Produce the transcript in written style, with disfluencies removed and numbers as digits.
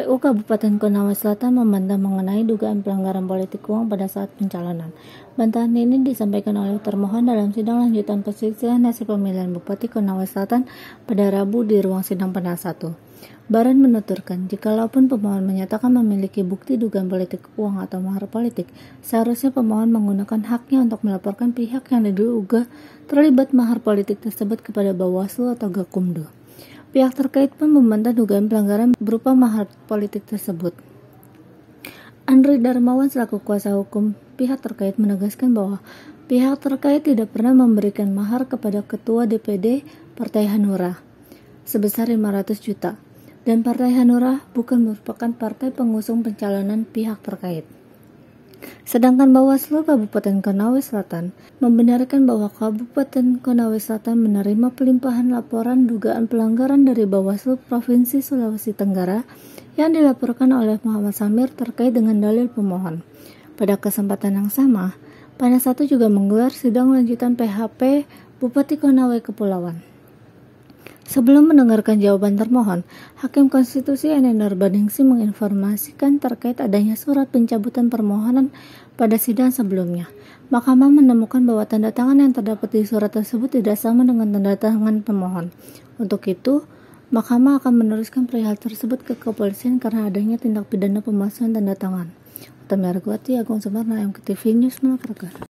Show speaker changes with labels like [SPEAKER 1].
[SPEAKER 1] KPU Kabupaten Konawe Selatan membantah mengenai dugaan pelanggaran politik uang pada saat pencalonan. Bantahan ini disampaikan oleh termohon dalam sidang lanjutan perselisihan hasil pemilihan Bupati Konawe Selatan pada Rabu di ruang sidang Penal 1. Baran menuturkan, jikalaupun pemohon menyatakan memiliki bukti dugaan politik uang atau mahar politik, seharusnya pemohon menggunakan haknya untuk melaporkan pihak yang diduga terlibat mahar politik tersebut kepada Bawaslu atau Gakumdu. Pihak terkait pun membantah dugaan pelanggaran berupa mahar politik tersebut. Andri Darmawan selaku kuasa hukum pihak terkait menegaskan bahwa pihak terkait tidak pernah memberikan mahar kepada Ketua DPD Partai Hanura sebesar 500 juta dan Partai Hanura bukan merupakan partai pengusung pencalonan pihak terkait. Sedangkan Bawaslu Kabupaten Konawe Selatan membenarkan bahwa Kabupaten Konawe Selatan menerima pelimpahan laporan dugaan pelanggaran dari Bawaslu Provinsi Sulawesi Tenggara yang dilaporkan oleh Muhammad Samir terkait dengan dalil pemohon. Pada kesempatan yang sama, Panel 1 juga menggelar sidang lanjutan PHP Bupati Konawe Kepulauan. Sebelum mendengarkan jawaban termohon, Hakim Konstitusi Enender Baningsi menginformasikan terkait adanya surat pencabutan permohonan pada sidang sebelumnya. Mahkamah menemukan bahwa tanda tangan yang terdapat di surat tersebut tidak sama dengan tanda tangan pemohon. Untuk itu, Mahkamah akan meneruskan perihal tersebut ke kepolisian karena adanya tindak pidana pemalsuan tanda tangan. Utami Arguati, Agung Sumarna, MKTV News, Melaporkan.